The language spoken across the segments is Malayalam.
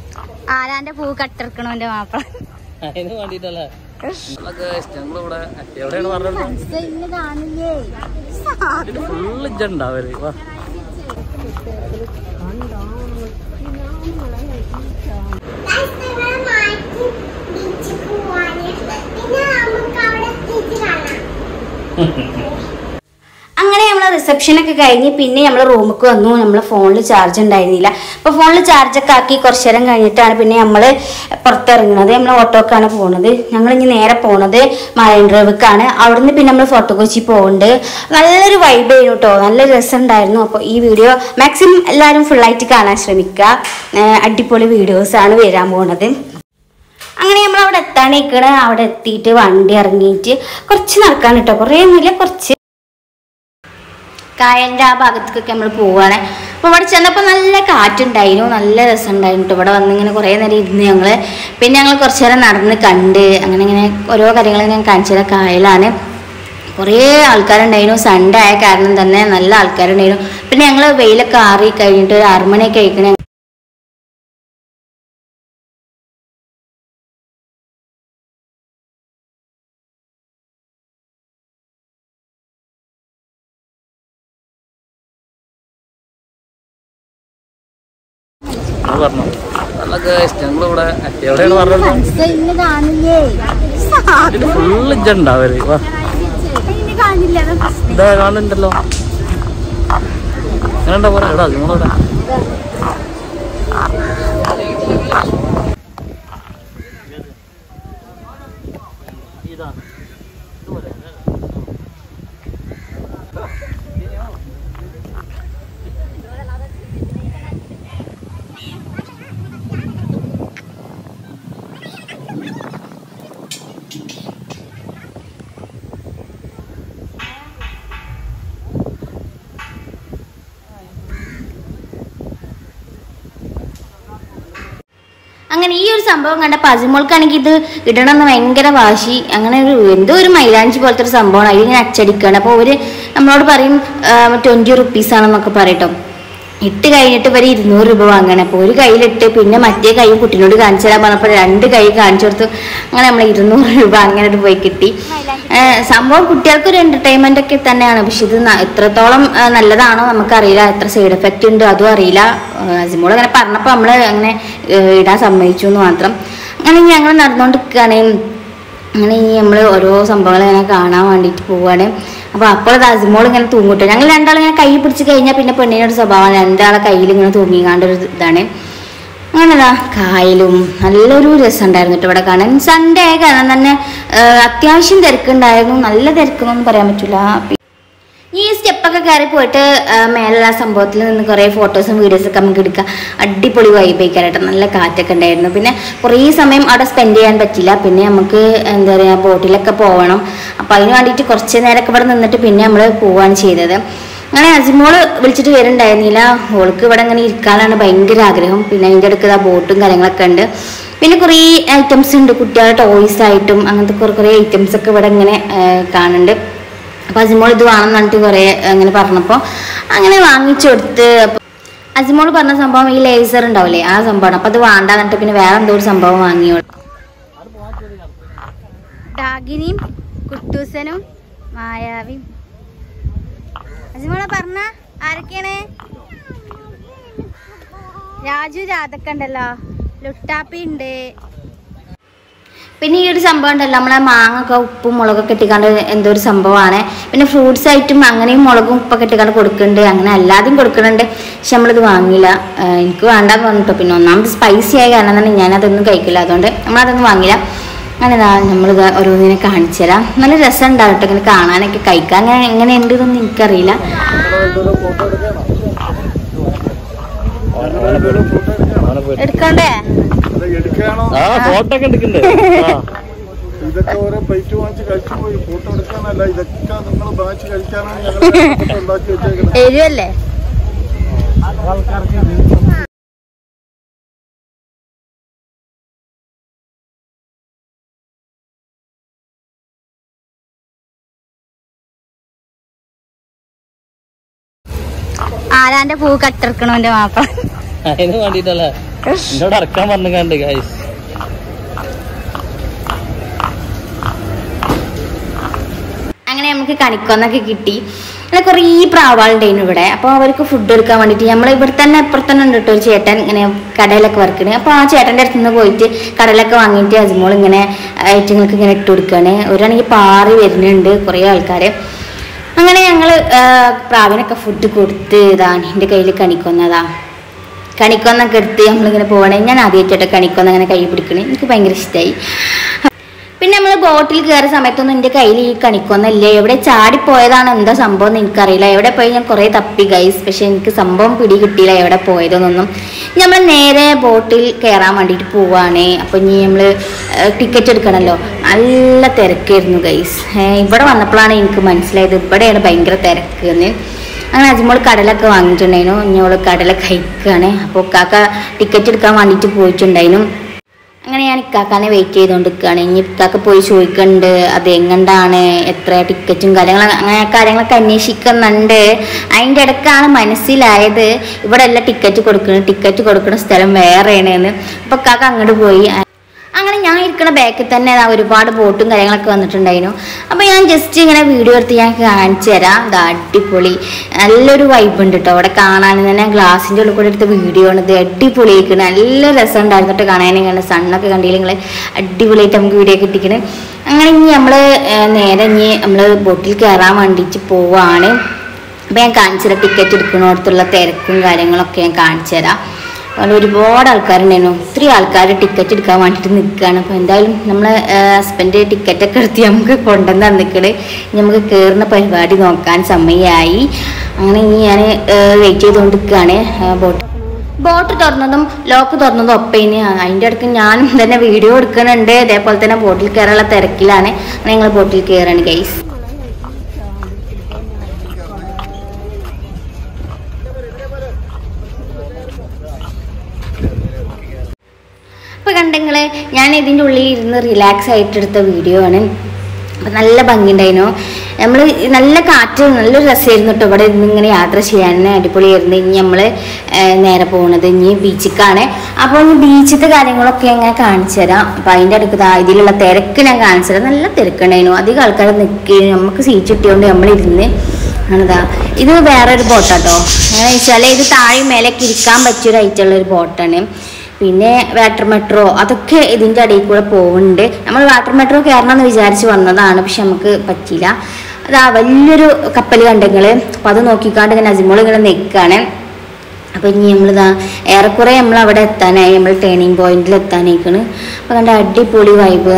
ആരാന്റെ പൂ കട്ടെടുക്കണോന്റെ മാപ്പിള അതിന് വേണ്ടിട്ടല്ലേ ഫുള്ള് ഇജ്ജുണ്ടാവര് വാ അങ്ങനെ നമ്മൾ റിസപ്ഷനൊക്കെ കഴിഞ്ഞ് പിന്നെ നമ്മൾ റൂമിലേക്ക് വന്നു. നമ്മൾ ഫോണിൽ ചാർജ് ഉണ്ടായിരുന്നില്ല. അപ്പോൾ ഫോണിൽ ചാർജൊക്കെ ആക്കി കുറച്ച് നേരം കഴിഞ്ഞിട്ടാണ് പിന്നെ നമ്മൾ പുറത്തിറങ്ങുന്നത്. നമ്മൾ ഓട്ടോക്കാണ് പോകുന്നത്. ഞങ്ങൾ ഇനി നേരെ പോകുന്നത് മറൈൻ ഡ്രൈവിലേക്കാണ്. അവിടുന്ന് പിന്നെ നമ്മൾ ഫോർട്ട് കൊച്ചി പോകുന്നുണ്ട്. നല്ലൊരു വൈബ് ആയിരുന്നു കേട്ടോ, നല്ല രസം ഉണ്ടായിരുന്നു. അപ്പോൾ ഈ വീഡിയോ മാക്സിമം എല്ലാവരും ഫുള്ളായിട്ട് കാണാൻ ശ്രമിക്കുക. അടിപൊളി വീഡിയോസാണ് വരാൻ പോകുന്നത്. അങ്ങനെ നമ്മൾ അവിടെ എത്താനേക്കണ്. അവിടെ എത്തിയിട്ട് വണ്ടി ഇറങ്ങിയിട്ട് കുറച്ച് നടക്കാൻ കേട്ടോ, കുറേ ഒന്നുമില്ല, കുറച്ച് കായലിൻ്റെ ആ ഭാഗത്തേക്കൊക്കെ നമ്മൾ പോവുകയാണ്. അപ്പോൾ ഇവിടെ ചെന്നപ്പോൾ നല്ല കാറ്റുണ്ടായിരുന്നു, നല്ല രസം ഉണ്ടായിരുന്നു കേട്ടോ. ഇവിടെ വന്നിങ്ങനെ കുറേ നേരം ഇരുന്ന് പിന്നെ ഞങ്ങൾ കുറച്ച് നേരം നടന്ന് കണ്ട് അങ്ങനെ ഇങ്ങനെ ഓരോ കാര്യങ്ങൾ ഞാൻ കാണിച്ചു തരാം. കായലാണ്, കുറേ ആൾക്കാരുണ്ടായിരുന്നു. സൺഡേ ആയ കാരണം തന്നെ നല്ല ആൾക്കാരുണ്ടായിരുന്നു. പിന്നെ ഞങ്ങൾ വെയിലൊക്കെ ആറി കഴിഞ്ഞിട്ട് ഒരു 6 മണിയൊക്കെ കഴിക്കണേ ഞങ്ങളിവിടെ എവിടെയാണ് പറഞ്ഞത് ഫുള്ള് ഇജ്ജുണ്ടാവര് വാ ഇതാ കാണുന്നുണ്ടല്ലോ. അങ്ങനെ ഉണ്ടാ പറയാ എടാ നിങ്ങളവിടെ അങ്ങനെ ഈ ഒരു സംഭവം കണ്ടപ്പോൾ അജിമോൾക്കാണെങ്കിൽ ഇത് ഇടണമെന്ന് ഭയങ്കര വാശി. അങ്ങനെ എന്തോ ഒരു മൈലാഞ്ചി പോലത്തെ ഒരു സംഭവമാണ്, അതിലിങ്ങനെ അച്ചടിക്കുകയാണ്. അപ്പോൾ അവർ നമ്മളോട് പറയും 20 rupees ആണെന്നൊക്കെ പറയട്ടോ. ഇട്ട് കഴിഞ്ഞിട്ട് ഇവർ 200 രൂപ വാങ്ങണം. അപ്പോൾ ഒരു കയ്യിലിട്ട് പിന്നെ മറ്റേ കൈ കുട്ടീനോട് കാണിച്ചു തരാൻ പറഞ്ഞപ്പോൾ 2 കൈ കാണിച്ചു കൊടുത്തു. അങ്ങനെ നമ്മൾ 200 രൂപ അങ്ങനെ പോയി കിട്ടി. സംഭവം കുട്ടികൾക്കൊരു എൻ്റർടൈൻമെൻ്റ് ഒക്കെ തന്നെയാണ്. പക്ഷെ ഇത് എത്രത്തോളം നല്ലതാണോ നമുക്കറിയില്ല, എത്ര സൈഡ് എഫക്റ്റ് ഉണ്ട് അതും അറിയില്ല. അജിമോൾ അങ്ങനെ പറഞ്ഞപ്പോൾ നമ്മൾ അങ്ങനെ ഇടാൻ സമ്മതിച്ചു എന്ന് മാത്രം. അങ്ങനെ ഞങ്ങൾ നടന്നുകൊണ്ടിരിക്കുകയാണ്. അങ്ങനെ ഈ നമ്മൾ ഓരോ സംഭവങ്ങൾ ഇങ്ങനെ കാണാൻ വേണ്ടിയിട്ട് പോവുകയാണ്. അപ്പോൾ അപ്പോൾ അജിമോൾ ഇങ്ങനെ തൂങ്ങിട്ടോ. ഞങ്ങൾ രണ്ടാളും ഇങ്ങനെ കൈ പിടിച്ച് കഴിഞ്ഞാൽ പിന്നെ പെണ്ണിനൊരു സ്വഭാവമാണ്, രണ്ടാളെ കയ്യിൽ ഇങ്ങനെ തൂങ്ങിക്കാണ്ടൊരു ഇതാണ്. അങ്ങനെതാ കായലും നല്ലൊരു രസം ഉണ്ടായിരുന്നു കേട്ടോ ഇവിടെ കാണാൻ. സൺഡേ ആയ കാരണം തന്നെ അത്യാവശ്യം തിരക്കുണ്ടായിരുന്നു. നല്ല തിരക്കൊന്നും പറയാൻ പറ്റില്ല. ഈ സ്റ്റെപ്പൊക്കെ കയറി പോയിട്ട് മേലുള്ള സംഭവത്തിൽ നിന്ന് കുറേ ഫോട്ടോസും വീഡിയോസൊക്കെ നമുക്ക് എടുക്കാം. അടിപൊളി വൈബേക്കാനായിട്ട് നല്ല കാറ്റൊക്കെ ഉണ്ടായിരുന്നു. പിന്നെ കുറേ സമയം അവിടെ സ്പെൻഡ് ചെയ്യാൻ പറ്റില്ല. പിന്നെ നമുക്ക് എന്താ പറയുക ബോട്ടിലൊക്കെ പോകണം. അപ്പോൾ അതിന് വേണ്ടിയിട്ട് കുറച്ച് നേരമൊക്കെ ഇവിടെ നിന്നിട്ട് പിന്നെ നമ്മൾ പോവുകയാണ് ചെയ്തത്. അങ്ങനെ അജിമോള് വിളിച്ചിട്ട് വരുന്നുണ്ടായിരുന്നില്ല. ഓൾക്ക് ഇവിടെ ഇങ്ങനെ ഇരിക്കാനാണ് ഭയങ്കര ആഗ്രഹം. പിന്നെ അതിൻ്റെ അടുത്ത് ആ ബോട്ടും കാര്യങ്ങളൊക്കെ ഉണ്ട്. പിന്നെ കുറേ ഐറ്റംസ് ഉണ്ട്, കുട്ടികളുടെ ടോയ്സ് ആയിട്ടും അങ്ങനത്തെ കുറേ ഐറ്റംസൊക്കെ ഇവിടെ ഇങ്ങനെ കാണുന്നുണ്ട്. അപ്പോൾ അജിമോൾ ഇത് വേണം എന്ന് പറഞ്ഞിട്ട് കുറേ അങ്ങനെ പറഞ്ഞപ്പോൾ അങ്ങനെ വാങ്ങിച്ചു കൊടുത്ത്. അപ്പോൾ അജിമോൾ പറഞ്ഞ സംഭവം ഈ ലേസർ ഉണ്ടാവില്ലേ ആ സംഭവമാണ്. അപ്പോൾ അത് വേണ്ട എന്നിട്ട് പിന്നെ വേറെ എന്തോ ഒരു സംഭവം വാങ്ങിയോളൂ. ഡാഗിനിയും കുട്ടൂസനും മായാവിയും അജിമോളെ പറഞ്ഞ ആരൊക്കെയാണ്? രാജു രാധക്ക ഉണ്ടല്ലോ, ലുട്ടാപ്പി ഉണ്ട്. പിന്നെ ഈ ഒരു സംഭവം ഉണ്ടല്ലോ, നമ്മളെ മാങ്ങൊക്കെ ഉപ്പും മുളകൊക്കെ ഇട്ടിക്കാണ്ട് എന്തോ ഒരു സംഭവമാണ്. പിന്നെ ഫ്രൂട്ട്സ് ആയിട്ടും അങ്ങനെയും മുളകും ഉപ്പൊക്കെ ഇട്ടിക്കാണ്ട് കൊടുക്കുന്നുണ്ട്. അങ്ങനെ അല്ലാതെയും കൊടുക്കുന്നുണ്ട്. പക്ഷെ നമ്മളിത് വാങ്ങില്ല, എനിക്ക് വേണ്ടാന്ന് പറഞ്ഞിട്ടോ. പിന്നെ ഒന്നാമത് സ്പൈസി ആയ കാരണം തന്നെ ഞാനതൊന്നും കഴിക്കില്ല, അതുകൊണ്ട് നമ്മളതൊന്നും വാങ്ങില്ല. അങ്ങനെ നമ്മളിത് ഓരോന്നിനെ കാണിച്ചു തരാം. നല്ല രസം ഉണ്ടാവും കേട്ടോ ഇങ്ങനെ കാണാനൊക്കെ, കഴിക്കാൻ അങ്ങനെ എങ്ങനെ ഉണ്ട് എന്നൊന്നും എനിക്കറിയില്ല. എടുക്കണ്ടേ? ഇതൊക്കെ ഓരോ പ്ലേറ്റ് വാങ്ങിച്ച് കഴിച്ചു പോയി ഫോട്ടോ എടുക്കാനല്ല, ഇതൊക്കെ നിങ്ങൾ വാങ്ങിച്ച് കഴിക്കാനാണ് ഞങ്ങൾ ഉണ്ടാക്കി വെച്ചേക്കുന്നത്. എരിവല്ലേ? ആരാന്റെ പൂ കട്ടെടുക്കണോന്റെ മാപ്പിള അതിന് വേണ്ടിട്ടല്ലേ എന്നോട് ഇറക്കാൻ പറഞ്ഞു കണ്ട് ഗൈസ്. അങ്ങനെ നമുക്ക് കണിക്കൊന്നൊക്കെ കിട്ടി. അങ്ങനെ കുറേ പ്രാവാളുണ്ടായിരുന്നു ഇവിടെ. അപ്പോൾ അവർക്ക് ഫുഡ് എടുക്കാൻ വേണ്ടിയിട്ട് നമ്മൾ ഇവിടെ തന്നെ അപ്പുറത്ത് തന്നെ ഉണ്ട് കേട്ടോ ഒരു ചേട്ടൻ ഇങ്ങനെ കടയിലൊക്കെ വർക്കണേ. അപ്പോൾ ആ ചേട്ടൻ്റെ അടുത്ത് നിന്ന് പോയിട്ട് കടയിലൊക്കെ വാങ്ങിയിട്ട് അജ്മോൾ ഇങ്ങനെ ഐറ്റങ്ങൾക്ക് ഇങ്ങനെ ഇട്ട് കൊടുക്കുകയാണ്. ഒരാണെങ്കിൽ പാറി വരുന്നുണ്ട് കുറേ ആൾക്കാർ. അങ്ങനെ ഞങ്ങൾ പ്രാവിനൊക്കെ ഫുഡ് കൊടുത്ത് ഇതാണ് എൻ്റെ കയ്യിൽ കണിക്കൊന്നതാ. കണിക്കൊന്നൊക്കെ എടുത്ത് നമ്മളിങ്ങനെ പോകണേ. ഞാൻ ആദ്യമായിട്ടൊക്കെ കണിക്കൊന്ന അങ്ങനെ കൈ പിടിക്കണേ. എനിക്ക് ഭയങ്കര ഇഷ്ടമായി. പിന്നെ നമ്മൾ ബോട്ടിൽ കയറിയ സമയത്തൊന്നും എൻ്റെ കയ്യിൽ ഈ കണിക്കൊന്നല്ലേ, എവിടെ ചാടിപ്പോയതാണ് എന്താ സംഭവം എന്ന് എനിക്കറിയില്ല. എവിടെ പോയി ഞാൻ കുറേ തപ്പി ഗൈസ്, പക്ഷെ എനിക്ക് സംഭവം പിടി കിട്ടിയില്ല എവിടെ പോയതെന്നൊന്നും. നമ്മൾ നേരെ ബോട്ടിൽ കയറാൻ വേണ്ടിയിട്ട് പോവുകയാണ്. അപ്പോൾ ഇനി നമ്മൾ ടിക്കറ്റ് എടുക്കണമല്ലോ. നല്ല തിരക്കായിരുന്നു ഗൈസ്. ഇവിടെ വന്നപ്പോഴാണ് എനിക്ക് മനസ്സിലായത് ഇവിടെയാണ് ഭയങ്കര തിരക്ക് എന്ന്. അങ്ങനെ അജ്മോൾ കടലൊക്കെ വാങ്ങിയിട്ടുണ്ടായിരുന്നു. ഇനിയോൾ കടല കഴിക്കുകയാണ്. അപ്പോൾ കാക്ക ടിക്കറ്റ് എടുക്കാൻ വേണ്ടിയിട്ട് പോയിട്ടുണ്ടായിരുന്നു. അങ്ങനെ ഞാൻ ഇക്കാക്കാനെ വെയിറ്റ് ചെയ്തുകൊണ്ടിരിക്കുകയാണ്. ഇനി ഇക്കാക്ക പോയി ചോദിക്കുന്നുണ്ട് അത് എങ്ങണ്ടാണ്, എത്ര ടിക്കറ്റും അങ്ങനെ കാര്യങ്ങളൊക്കെ അന്വേഷിക്കുന്നുണ്ട്. അതിൻ്റെ ഇടയ്ക്കാണ് മനസ്സിലായത് ഇവിടെ അല്ല ടിക്കറ്റ് കൊടുക്കുന്ന സ്ഥലം വേറെയാണ് എന്ന്. അപ്പോൾ ഇക്കാക്ക അങ്ങോട്ട് പോയി. അങ്ങനെ ഞാൻ ഇരിക്കുന്ന ബാക്കിൽ തന്നെ ഒരുപാട് ബോട്ടും കാര്യങ്ങളൊക്കെ വന്നിട്ടുണ്ടായിരുന്നു. അപ്പോൾ ഞാൻ ജസ്റ്റ് ഇങ്ങനെ വീഡിയോ എടുത്ത് ഞാൻ കാണിച്ചു തരാം. ഇത് അടിപൊളി നല്ലൊരു വൈബ് ഉണ്ട് കേട്ടോ അവിടെ കാണാൻ തന്നെ. ഗ്ലാസിൻ്റെ ഉള്ളിൽ കൂടെ എടുത്ത വീഡിയോ ആണ് ഇത്. അടിപൊളിയായിരിക്കണം, നല്ല രസം ഉണ്ടായിരുന്നു കേട്ടോ കാണാനും. കണ്ട് സണ്ണൊക്കെ കണ്ടില്ല നിങ്ങൾ, അടിപൊളിയായിട്ട് നമുക്ക് വീഡിയോ കിട്ടിക്കണം. അങ്ങനെ ഇനി നമ്മൾ നേരെ നമ്മൾ ബോട്ടിൽ കയറാൻ വേണ്ടിയിട്ട് പോവാണ്. അപ്പോൾ ഞാൻ കാണിച്ചു തരാം ടിക്കറ്റ് എടുക്കുന്നിടത്തുള്ള തിരക്കും കാര്യങ്ങളൊക്കെ ഞാൻ കാണിച്ചു തരാം. അതുകൊണ്ട് ഒരുപാട് ആൾക്കാരുണ്ടായിരുന്നു. ഒത്തിരി ആൾക്കാർ ടിക്കറ്റ് എടുക്കാൻ വേണ്ടിയിട്ട് നിൽക്കുകയാണ്. അപ്പോൾ എന്തായാലും നമ്മളെ ഹസ്ബൻഡ് ടിക്കറ്റൊക്കെ എടുത്ത് നമുക്ക് കൊണ്ടുവന്ന് തന്നിക്കണ്. നമുക്ക് കയറുന്ന പരിപാടി നോക്കാൻ സമയമായി. അങ്ങനെ ഇനി ഞാൻ വെയിറ്റ് ചെയ്തുകൊണ്ട് നിൽക്കുകയാണ്. ബോട്ട് തുറന്നതും ലോക്ക് തുറന്നതും ഒപ്പേന്. അതിൻ്റെ ഇടയ്ക്ക് ഞാനും തന്നെ വീഡിയോ എടുക്കുന്നുണ്ട്. അതേപോലെ തന്നെ ബോട്ടിൽ കയറാനുള്ള തിരക്കിലാണ്. അങ്ങനെ ഞങ്ങൾ ബോട്ടിൽ കയറാണ് ഗൈസ്. അപ്പോൾ കണ്ടെങ്കിൽ ഞാൻ ഇതിൻ്റെ ഉള്ളിൽ ഇരുന്ന് റിലാക്സ് ആയിട്ട് എടുത്ത വീഡിയോ ആണ്. അപ്പം നല്ല ഭംഗിയുണ്ടായിരുന്നു. നമ്മൾ നല്ല കാറ്റ് നല്ലൊരു രസമായിരുന്നു കേട്ടോ ഇവിടെ ഇരുന്ന് ഇങ്ങനെ യാത്ര ചെയ്യാൻ. അടിപൊളിയായിരുന്നു. ഇനി നമ്മൾ നേരെ പോകുന്നത് ഇനി ബീച്ചിലേക്കാണ്. അപ്പോൾ ഇനി ബീച്ചിലത്തെ കാര്യങ്ങളൊക്കെ ഞാൻ കാണിച്ചു തരാം. അപ്പോൾ അതിൻ്റെ അടുത്ത് ഇതിലുള്ള തിരക്ക് ഞാൻ കാണിച്ചു തരാം. നല്ല തിരക്കുണ്ടായിരുന്നു. അധികം ആൾക്കാർ നിൽക്കുകയും നമുക്ക് സീറ്റ് കിട്ടിയോണ്ട് നമ്മളിരുന്ന് ആണിതാ. ഇത് വേറൊരു ബോട്ടാട്ടോ. എങ്ങനെ വെച്ചാൽ ഇത് താഴെ മേലേക്ക് ഇരിക്കാൻ പറ്റിയൊരു ഐറ്റുള്ളൊരു ബോട്ടാണ്. പിന്നെ വാട്ടർ മെട്രോ അതൊക്കെ ഇതിൻ്റെ ഇടയിൽ കൂടെ പോകുന്നുണ്ട്. നമ്മൾ വാട്ടർ മെട്രോ കയറണമെന്ന് വിചാരിച്ച് വന്നതാണ്, പക്ഷെ നമുക്ക് പറ്റിയില്ല. അതാ വലിയൊരു കപ്പൽ കണ്ടെങ്കിൽ. അപ്പോൾ അത് നോക്കിക്കാണ്ട് ഇങ്ങനെ അജ്മോൾ ഇങ്ങനെ നിൽക്കുകയാണ്. അപ്പോൾ ഇനി നമ്മളിതാ ഏറെക്കുറെ നമ്മൾ അവിടെ എത്താനായി. നമ്മൾ ടേണിംഗ് പോയിന്റിൽ എത്താനായിക്കാണ്. അപ്പോൾ കണ്ട അടിപൊളി വൈബ്.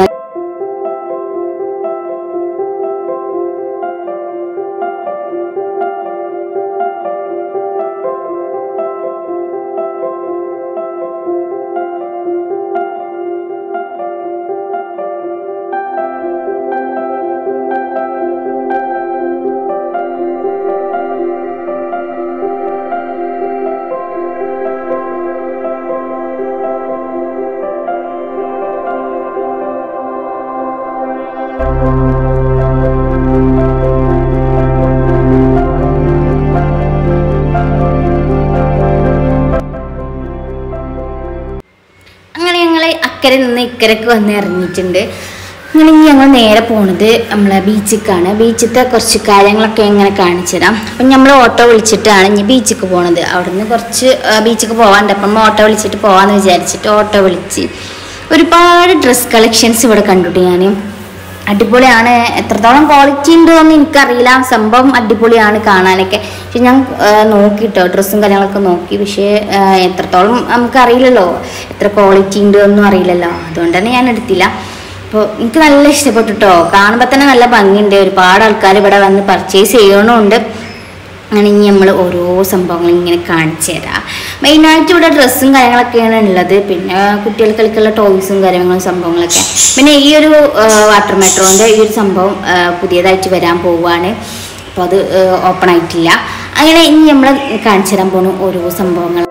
അക്കരെ നിന്ന് ഇക്കരക്ക് വന്ന് ഇറങ്ങിയിട്ടുണ്ട്. അങ്ങനെ ഇനി ഞങ്ങൾ നേരെ പോണത് നമ്മളെ ബീച്ചിലേക്കാണ്. ബീച്ചിലത്തെ കുറച്ച് കാര്യങ്ങളൊക്കെ ഇങ്ങനെ കാണിച്ചു തരാം. അപ്പം നമ്മൾ ഓട്ടോ വിളിച്ചിട്ടാണ് ഇനി ബീച്ചിലേക്ക് പോണത്. അവിടുന്ന് കുറച്ച് ബീച്ചിലേക്ക് പോകാണ്ട്. അപ്പം നമ്മൾ ഓട്ടോ വിളിച്ചിട്ട് പോകാമെന്ന് വിചാരിച്ചിട്ട് ഓട്ടോ വിളിച്ച് ഒരുപാട് ഡ്രസ് കളക്ഷൻസ് ഇവിടെ കണ്ടിട്ട് ഞാൻ. അടിപൊളിയാണ്. എത്രത്തോളം ക്വാളിറ്റി ഉണ്ടോയെന്ന് എനിക്കറിയില്ല. സംഭവം അടിപൊളിയാണ് കാണാനൊക്കെ. പക്ഷെ ഞാൻ നോക്കിട്ടോ ഡ്രസ്സും കാര്യങ്ങളൊക്കെ നോക്കി. പക്ഷേ എത്രത്തോളം നമുക്കറിയില്ലല്ലോ, എത്ര ക്വാളിറ്റി ഉണ്ട് ഒന്നും അറിയില്ലല്ലോ. അതുകൊണ്ട് തന്നെ ഞാൻ എടുത്തില്ല. അപ്പോൾ എനിക്ക് നല്ല ഇഷ്ടപ്പെട്ടു കേട്ടോ. കാണുമ്പോൾ തന്നെ നല്ല ഭംഗിയുണ്ട്. ഒരുപാട് ആൾക്കാർ ഇവിടെ വന്ന് പർച്ചേസ് ചെയ്യണമുണ്ട്. അങ്ങനെ ഇനി നമ്മൾ ഓരോ സംഭവങ്ങളും ഇങ്ങനെ കാണിച്ചു തരാം. മെയിനായിട്ട് ഇവിടെ ഡ്രസ്സും കാര്യങ്ങളൊക്കെയാണ് ഉള്ളത്. പിന്നെ കുട്ടികൾക്ക് കളിക്കുള്ള ടോയ്സും കാര്യങ്ങളും സംഭവങ്ങളൊക്കെ. പിന്നെ ഈ ഒരു വാട്ടർ മെട്രോൻ്റെ ഈ ഒരു സംഭവം പുതിയതായിട്ട് വരാൻ പോവുകയാണ്. അപ്പോൾ അത് ഓപ്പൺ ആയിട്ടില്ല. അങ്ങനെ ഇനി നമ്മൾ കാണിച്ചു തരാൻ പോകുന്ന ഓരോ സംഭവങ്ങൾ.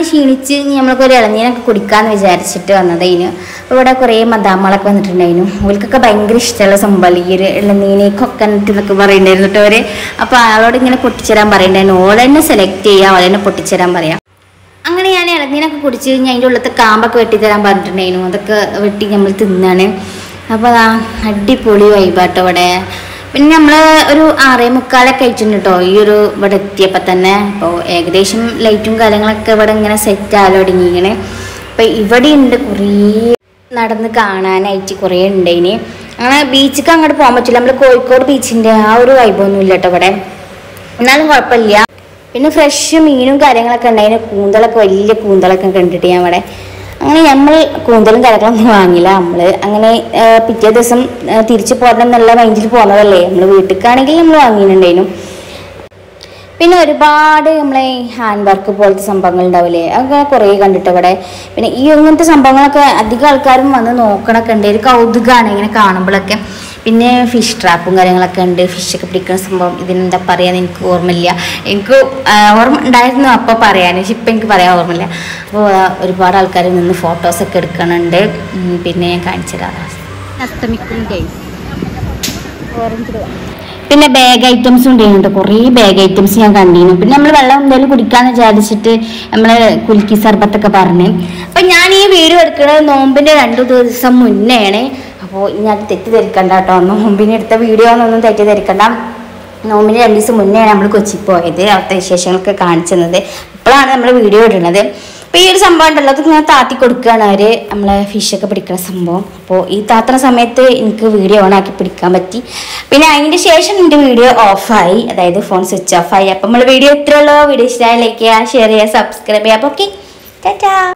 ക്ഷീണിച്ച് നമ്മളൊക്കെ ഒരു ഇളനീരൊക്കെ കുടിക്കാമെന്ന് വിചാരിച്ചിട്ട് വന്നതേനു. അപ്പോൾ ഇവിടെ കുറേ മദാമ്മളൊക്കെ വന്നിട്ടുണ്ടായിരുന്നു. ഓൾക്കൊക്കെ ഭയങ്കര ഇഷ്ടമുള്ള സംഭവം ഈ ഒരു ഇളനീര് കൊക്കനട്ട് എന്നൊക്കെ പറയുന്നുണ്ടായിരുന്നു കേട്ടോ അവർ. അപ്പോൾ ആളോട് ഇങ്ങനെ പൊട്ടിച്ചേരാൻ പറയുന്നുണ്ടായിരുന്നു. ഓൾ തന്നെ സെലക്ട് ചെയ്യുക, ഓൾ തന്നെ പൊട്ടിച്ചേരാൻ പറയാം. അങ്ങനെ ഞാൻ ഇളനീരൊക്കെ കുടിച്ച് കഴിഞ്ഞാൽ അതിൻ്റെ ഉള്ളത്തെ കാമ്പൊക്കെ വെട്ടിത്തരാൻ പറഞ്ഞിട്ടുണ്ടായിരുന്നു. അതൊക്കെ വെട്ടി നമ്മൾ തിന്നാണ്. അപ്പോൾ അതാ അടിപൊളി വൈബാട്ടോ ഇവിടെ. പിന്നെ നമ്മൾ ഒരു 6:45 കഴിച്ചിട്ടുണ്ട് കേട്ടോ ഈ ഒരു ഇവിടെ എത്തിയപ്പോൾ തന്നെ. അപ്പോൾ ഏകദേശം ലൈറ്റും കാര്യങ്ങളൊക്കെ ഇവിടെ ഇങ്ങനെ സെറ്റ് ആയാലും ഒടുങ്ങിങ്ങനെ. അപ്പോൾ ഇവിടെ ഉണ്ട് കുറേ നടന്ന് കാണാനായിട്ട് കുറേ ഉണ്ട്. ഇനി അങ്ങനെ ബീച്ചിക്ക് അങ്ങോട്ട് പോകാൻ പറ്റില്ല. നമ്മൾ കോഴിക്കോട് ബീച്ചിൻ്റെ ആ ഒരു വൈബൊന്നും ഇല്ല കേട്ടോ ഇവിടെ. എന്നാലും കുഴപ്പമില്ല. പിന്നെ ഫ്രഷ് മീനും കാര്യങ്ങളൊക്കെ ഉണ്ടായിരുന്നു. കൂന്തളൊക്കെ വലിയ കൂന്തളൊക്കെ കണ്ടിട്ട് ഞാൻ അവിടെ. അങ്ങനെ നമ്മൾ കൂന്തലും കാര്യങ്ങളൊന്നും വാങ്ങില്ല. നമ്മൾ അങ്ങനെ പിറ്റേ ദിവസം തിരിച്ചു പോരണം എന്നുള്ള മൈൻഡിൽ പോകുന്നതല്ലേ. നമ്മൾ വീട്ടിലേക്കാണെങ്കിൽ നമ്മൾ വാങ്ങിയിട്ടുണ്ടായിരുന്നു. പിന്നെ ഒരുപാട് നമ്മളെ ഹാൻഡ് വർക്ക് പോലത്തെ സംഭവങ്ങൾ ഉണ്ടാവില്ലേ, അതൊക്കെ കുറേ കണ്ടിട്ട് ഇവിടെ. പിന്നെ ഈ ഇങ്ങനത്തെ സംഭവങ്ങളൊക്കെ അധികം ആൾക്കാരും വന്ന് നോക്കണൊക്കെ ഉണ്ട്. ഒരു കൗതുകമാണ് ഇങ്ങനെ കാണുമ്പോഴൊക്കെ. പിന്നെ ഫിഷ് ട്രാപ്പും കാര്യങ്ങളൊക്കെ ഉണ്ട്. ഫിഷൊക്കെ പിടിക്കുന്ന സംഭവം. ഇതിനെന്താ പറയാന്ന് എനിക്ക് ഓർമ്മയില്ല. എനിക്ക് ഓർമ്മ ഉണ്ടായിരുന്നു അപ്പോൾ പറയാൻ, പക്ഷെ ഇപ്പം എനിക്ക് പറയാൻ ഓർമ്മയില്ല. അപ്പോൾ ഒരുപാട് ആൾക്കാർ നിന്ന് ഫോട്ടോസൊക്കെ എടുക്കണുണ്ട്. പിന്നെ ഞാൻ കാണിച്ചു തരാം. അസ്തമിക്കും ഗൈസ്. പിന്നെ ബാഗ് ഐറ്റംസും ഉണ്ടായിരുന്നു. കുറേ ബാഗ് ഐറ്റംസ് ഞാൻ കണ്ടിരുന്നു. പിന്നെ നമ്മൾ വെള്ളം എന്തായാലും കുടിക്കാന്ന് വിചാരിച്ചിട്ട് നമ്മൾ കുൽക്കി സർബത്തൊക്കെ പറഞ്ഞ്. അപ്പം ഞാൻ ഈ വീഡിയോ എടുക്കുന്നത് നോമ്പിൻ്റെ 2 ദിവസം മുന്നെയാണ്. അപ്പോൾ ഞാൻ തെറ്റിദ്ധരിക്കണ്ട കേട്ടോ. നോമ്പിന് എടുത്ത വീഡിയോ എന്നൊന്നും തെറ്റിദ്ധരിക്കണ്ട. നോമ്പിന് 2 ദിവസം മുന്നെയാണ് നമ്മൾ കൊച്ചി പോയത്. അവിടുത്തെ വിശേഷങ്ങളൊക്കെ കാണിച്ചത്. അപ്പോഴാണ് നമ്മൾ വീഡിയോ ഇടുന്നത്. അപ്പോൾ ഈ ഒരു സംഭവം ഉണ്ടല്ലോ, അത് ഞാൻ താത്തി കൊടുക്കുകയാണ് അവർ നമ്മളെ ഫിഷൊക്കെ പിടിക്കുന്ന സംഭവം. അപ്പോൾ ഈ താത്തുന്ന സമയത്ത് എനിക്ക് വീഡിയോ ഓണാക്കി പിടിക്കാൻ പറ്റി. പിന്നെ അതിൻ്റെ ശേഷം എൻ്റെ വീഡിയോ ഓഫായി, അതായത് ഫോൺ സ്വിച്ച് ഓഫ് ആയി. അപ്പോൾ നമ്മൾ വീഡിയോ ഇത്രയുള്ളൂ. വീഡിയോ ഇഷ്ടമായി ലൈക്ക് ചെയ്യുക, ഷെയർ ചെയ്യുക, സബ്സ്ക്രൈബ് ചെയ്യുക. അപ്പോൾ ഓക്കെ, ടാറ്റാ.